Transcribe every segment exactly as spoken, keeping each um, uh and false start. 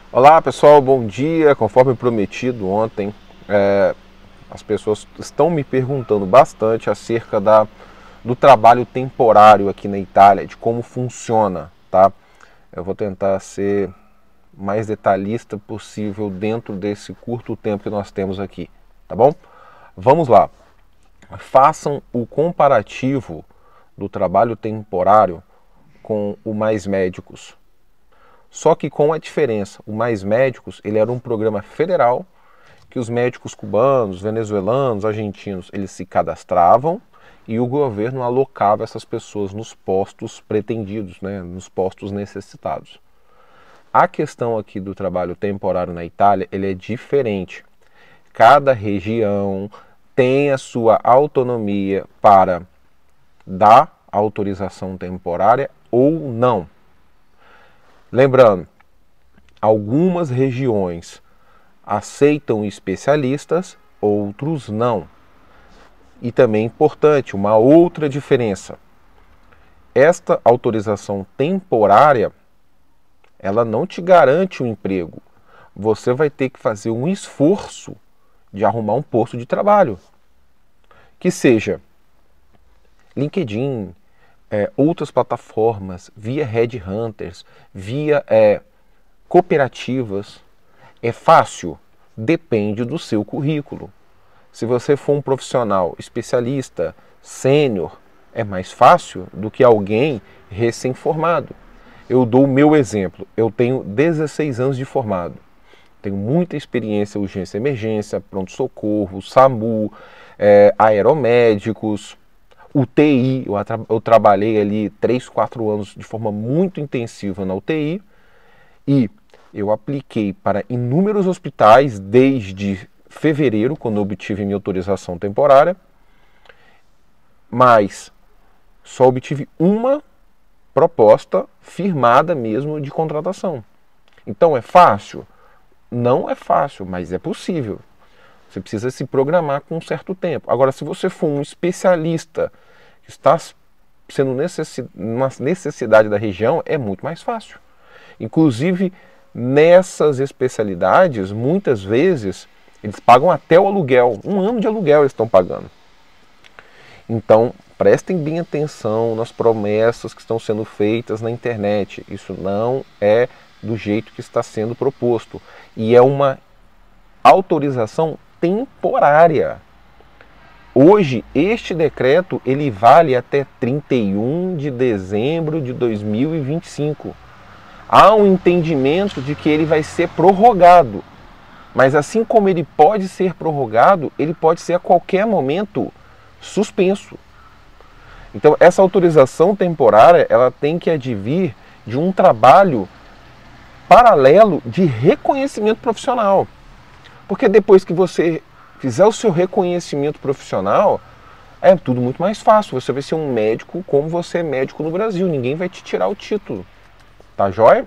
Olá pessoal, bom dia. Conforme prometido ontem, é, as pessoas estão me perguntando bastante acerca da, do trabalho temporário aqui na Itália, de como funciona, tá? Eu vou tentar ser mais detalhista possível dentro desse curto tempo que nós temos aqui, tá bom? Vamos lá. Façam o comparativo do trabalho temporário com o Mais Médicos. Só que com a diferença, o Mais Médicos, ele era um programa federal que os médicos cubanos, venezuelanos, argentinos, eles se cadastravam e o governo alocava essas pessoas nos postos pretendidos, né, nos postos necessitados. A questão aqui do trabalho temporário na Itália, ele é diferente. Cada região tem a sua autonomia para dar autorização temporária ou não. Lembrando, algumas regiões aceitam especialistas, outros não. E também é importante, uma outra diferença. Esta autorização temporária, ela não te garante um emprego. Você vai ter que fazer um esforço de arrumar um posto de trabalho. Que seja LinkedIn, É, outras plataformas, via headhunters, via é, cooperativas. É fácil? Depende do seu currículo. Se você for um profissional especialista, sênior, é mais fácil do que alguém recém-formado. Eu dou o meu exemplo. Eu tenho dezesseis anos de formado. Tenho muita experiência em urgência e emergência, pronto-socorro, SAMU, é, aeromédicos, U T I, eu, tra eu trabalhei ali três, quatro anos de forma muito intensiva na U T I e eu apliquei para inúmeros hospitais desde fevereiro, quando eu obtive minha autorização temporária, mas só obtive uma proposta firmada mesmo de contratação. Então é fácil? Não é fácil, mas é possível. Você precisa se programar com um certo tempo. Agora, se você for um especialista que está sendo necessi uma necessidade da região, é muito mais fácil. Inclusive, nessas especialidades, muitas vezes, eles pagam até o aluguel. Um ano de aluguel eles estão pagando. Então, prestem bem atenção nas promessas que estão sendo feitas na internet. Isso não é do jeito que está sendo proposto. E é uma autorização temporária. Hoje, este decreto ele vale até trinta e um de dezembro de dois mil e vinte e cinco. Há um entendimento de que ele vai ser prorrogado, mas assim como ele pode ser prorrogado, ele pode ser a qualquer momento suspenso. Então, essa autorização temporária ela tem que advir de um trabalho paralelo de reconhecimento profissional. Porque depois que você fizer o seu reconhecimento profissional, é tudo muito mais fácil. Você vai ser um médico como você é médico no Brasil. Ninguém vai te tirar o título. Tá joia?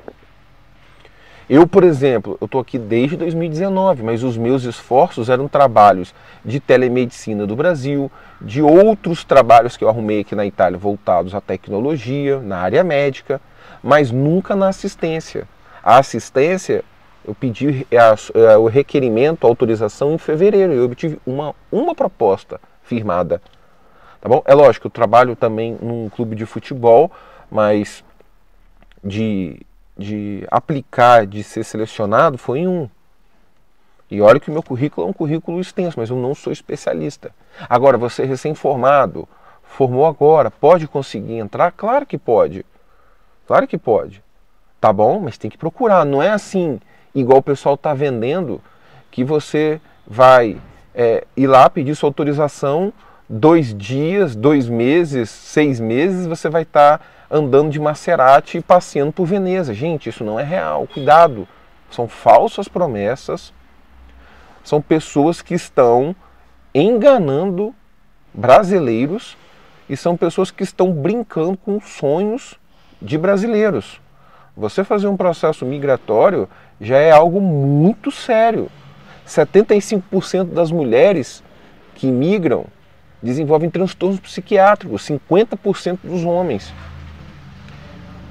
Eu, por exemplo, eu estou aqui desde dois mil e dezenove, mas os meus esforços eram trabalhos de telemedicina do Brasil, de outros trabalhos que eu arrumei aqui na Itália voltados à tecnologia, na área médica, mas nunca na assistência. A assistência, eu pedi a, a, o requerimento, a autorização em fevereiro, e eu obtive uma, uma proposta firmada. Tá bom? É lógico, eu trabalho também num clube de futebol, mas de, de aplicar, de ser selecionado, foi em um. E olha que o meu currículo é um currículo extenso, mas eu não sou especialista. Agora, você recém-formado, formou agora, pode conseguir entrar? Claro que pode. Claro que pode. Tá bom? Mas tem que procurar. Não é assim, igual o pessoal está vendendo, que você vai é, ir lá pedir sua autorização, dois dias, dois meses, seis meses, você vai estar tá andando de Maserati e passeando por Veneza. Gente, isso não é real. Cuidado. São falsas promessas. São pessoas que estão enganando brasileiros e são pessoas que estão brincando com os sonhos de brasileiros. Você fazer um processo migratório já é algo muito sério. setenta e cinco por cento das mulheres que migram desenvolvem transtornos psiquiátricos, cinquenta por cento dos homens.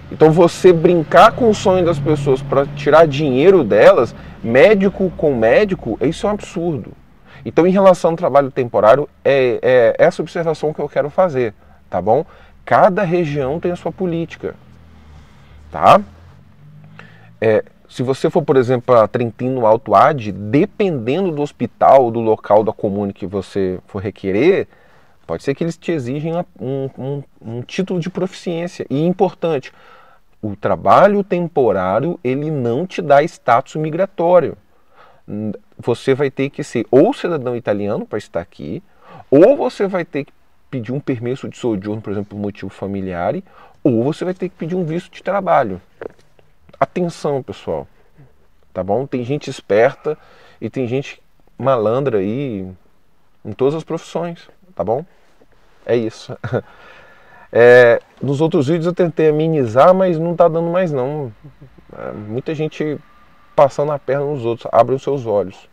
Então você brincar com o sonho das pessoas para tirar dinheiro delas, médico com médico, isso é um absurdo. Então, em relação ao trabalho temporário, é, é essa observação que eu quero fazer, tá bom? Cada região tem a sua política, tá? É, se você for, por exemplo, a Trentino Alto Adige, dependendo do hospital, do local da comune que você for requerer, pode ser que eles te exijam um, um, um título de proficiência. E importante, o trabalho temporário, ele não te dá status migratório. Você vai ter que ser ou cidadão italiano para estar aqui, ou você vai ter que pedir um permesso de sojourno, por exemplo, por motivo familiar, ou você vai ter que pedir um visto de trabalho. Atenção, pessoal, tá bom? Tem gente esperta e tem gente malandra aí em todas as profissões, tá bom? É isso. É, nos outros vídeos eu tentei amenizar, mas não tá dando mais não. É, muita gente passando a perna nos outros. Abram os seus olhos.